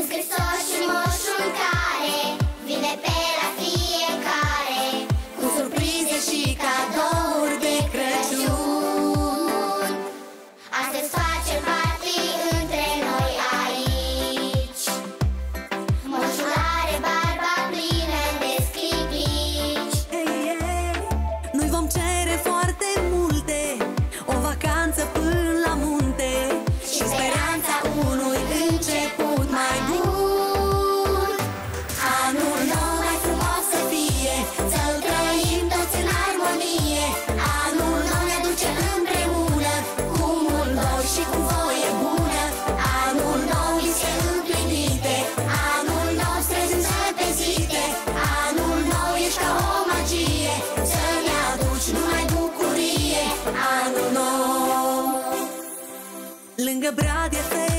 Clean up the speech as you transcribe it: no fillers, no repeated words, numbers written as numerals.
Hristos și moșul care vine pe la fiecare cu surprize și cadouri de Crăciun. Astăzi facem party între noi aici. Moșul are barba plină de sclipici. Noi vom cere foarte multe, o vacanță până la munte Și speranța unui început mai bun. Anul nou mai frumos să fie, să-l trăim toți în armonie. Anul nou ne aduce împreună cu mult dor și cu voie bună. Anul nou vise împlinite, anul nou străzi însăpezite. Anul nou ești ca o magie, să-mi aduci numai bucurie. Anul nou. lângă brad e